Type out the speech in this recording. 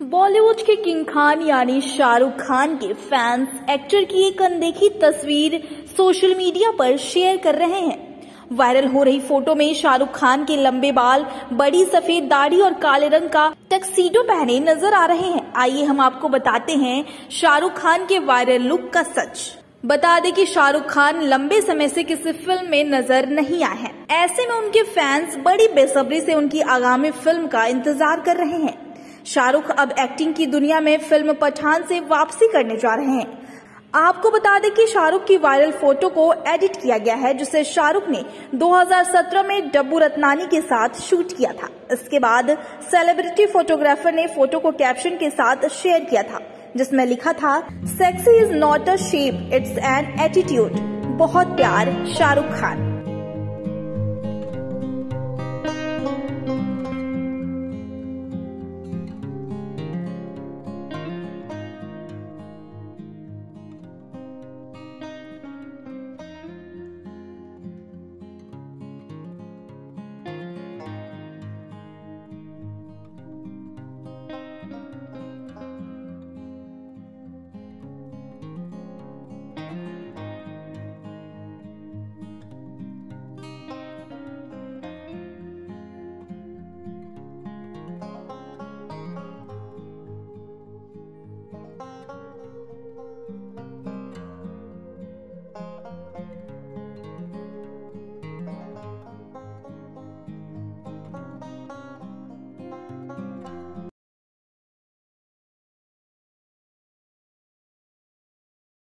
बॉलीवुड के किंग खान यानी शाहरुख खान के फैंस एक्टर की एक अनदेखी तस्वीर सोशल मीडिया पर शेयर कर रहे हैं। वायरल हो रही फोटो में शाहरुख खान के लंबे बाल, बड़ी सफेद दाढ़ी और काले रंग का टक्सीडो पहने नजर आ रहे हैं। आइए हम आपको बताते हैं शाहरुख खान के वायरल लुक का सच। बता दें कि शाहरुख खान लंबे समय से किसी फिल्म में नजर नहीं आए हैं। ऐसे में उनके फैंस बड़ी बेसब्री से उनकी आगामी फिल्म का इंतजार कर रहे हैं। शाहरुख अब एक्टिंग की दुनिया में फिल्म पठान से वापसी करने जा रहे हैं। आपको बता दें कि शाहरुख की वायरल फोटो को एडिट किया गया है, जिसे शाहरुख ने 2017 में डब्बू रत्नानी के साथ शूट किया था। इसके बाद सेलिब्रिटी फोटोग्राफर ने फोटो को कैप्शन के साथ शेयर किया था, जिसमें लिखा था, sexy is not a shape, it's an attitude. बहुत प्यार, शाहरुख खान।